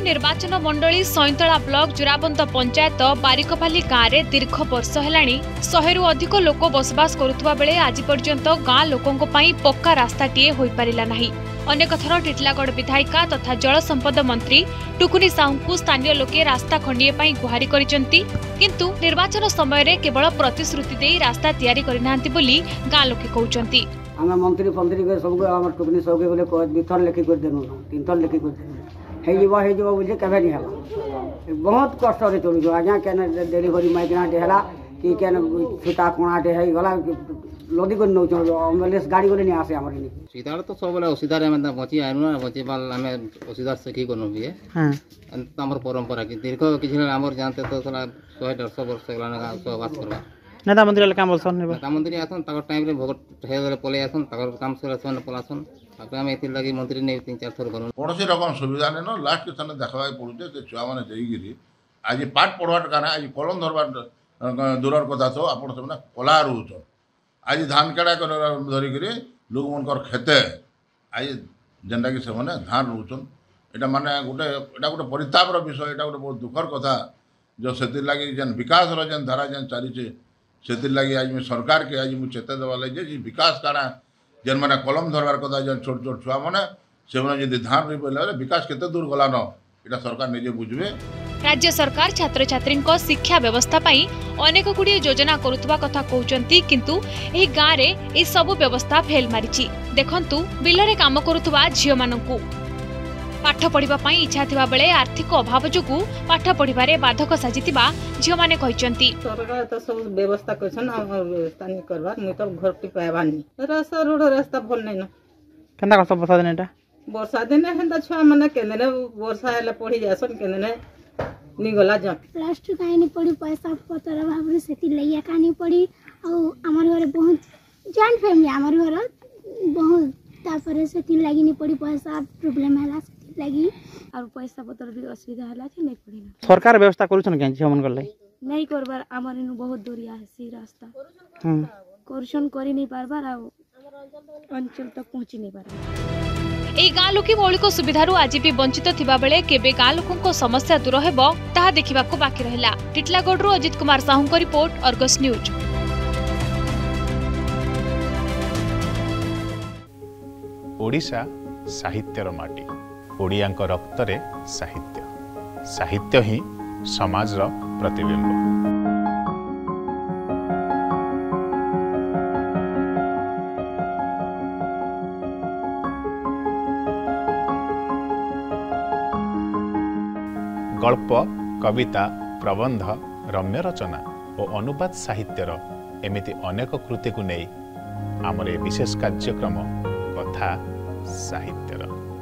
निर्वाचन मंडली सैंतला ब्लॉक जुराबंद पंचायत बारिकपाली गाँव में दीर्घ वर्ष है 100 अधिक लोक बसवास करुवा बेले आज पर्यंत गाँ लोकों पक्का रास्ताटीए हो पारा नहीं। अनेक थर टिटलागढ़ विधायिका तथा जल संपद मंत्री टुकुनी साहू को स्थानीय लोके रास्ता खंडीए गुहारी करिसेंती, किंतु निर्वाचन समय केवल प्रतिश्रुति दे रास्ता तैयारी करनांती बोली गाँ लोके कहउचंती। आम मंत्री के सब आम टुकुनी सब के बोले दुथर लेखि कर देनु 3 थर लेखि कर देनु हे जीव बुझे केबे नहीं हला। बहुत कष्ट रे चलु आज्ञा केन डेलीवरी माइकना डेहला कि केन छुटा कोणाटे हे गला लदी को नौ एम्बुलेंस गाड़ी को नहीं आसे हमर नहीं सीधा तो सब बोले सीधा रे मतलब बची आनु ना बची बाल हमें सीधा से की करनु बिए। हां हमर परंपरा की दीर्घ किछ हमर जानते तो 100-150 वर्ष गला सब बात करबा नेता मंत्री काम बोलसन नेता मंत्री आसन तकर टाइम रे भोग हे पले आसन तकर काम से सन पलासन ताकि हम एति लगी मंत्री ने 3-4 थर करू कोनोसी रकम सुविधा ने न लास्ट के सने देखबा पड़ुते से छुआ माने जईगिरी आज पाठ पढ़वाट काना आज कलम धरबा दूरर कथा तो आपण सब ना कला रहउछ। आज धान केड़ा धरिकी लोक मनकर खेते आज जेनटा कि से धान रोचन एटा माने गोटे परितापर विषय एटा गोटे बहुत दुखर कथा जो से लगी जेन विकास जेन धारा जेन चली से लगी आज सरकार के आज मुझे चेता देवा लगे विकास काना जेन मैंने कलम धरबार कथा जेन छोट छोट छुआ मैंने से धान रोई पड़े विकास केते दूर गला न एटा सरकार निजे बुझे। राज्य सरकार छात्र छात्री शिक्षा व्यवस्था पाई अनेक गुड़िए योजना करुवा कथा कहउचंती, किंतु एही गाँव रे ए सब व्यवस्था फेल मारिछि। देखंतु बिलरे काम करुवा झियो मानंकु पाठ पढ़िबा पई इच्छा थिबा बेले आर्थिक अभाव जोगु पाठ पढ़िबारे बाधक साजितिबा झियो माने कहिसंती। सरकार तो सब व्यवस्था करछन व्यवस्था नहीं करबा मुई तो घर टी पाबानी रास्ता रोड रास्ता भल नै न केना कस वर्षा दिन एटा वर्षा दिन हेंदा छुआ माने केने वर्षा हेले पढ़ी जासन केने निगला जा प्लस 2 काहे पड़ी पैसा पतर अभाव रे सेति लइया कानी पड़ी आ हमर घर बहुत जॉइंट फैमिली हमर घर बहुत तापर सेति लागि नि पड़ी पैसा प्रॉब्लम हला सेति लागि और पैसा पतर भी असुविधा हला कि नै पड़ी ना सरकार व्यवस्था करूछन केन हमन गलै नहीं करबार हमर इन बहुत दूरिया है सी रास्ता करूछन करि नै पारबार आ अंचल तक पहुंची नै पारबार। ए गाँ लोके मौलिक सुविधारू आज भी वंचित थिबा बेले केबे गाँ लोकंको समस्या दूर हेबो ताहा देखिबाको बाकी रहिला। टिटलागढ़ अजित कुमार साहू को रिपोर्ट, अर्गस न्यूज। ओडिशा साहित्यर माटी, ओडियांक रक्तरे साहित्य, साहित्य ही समाज रो प्रतिबिंब। गल्प, कविता, प्रबंध, रम्य रचना और अनुवाद साहित्यर एमिति अनेक कृति को नहीं आमर विशेष कार्यक्रम कथा साहित्यर।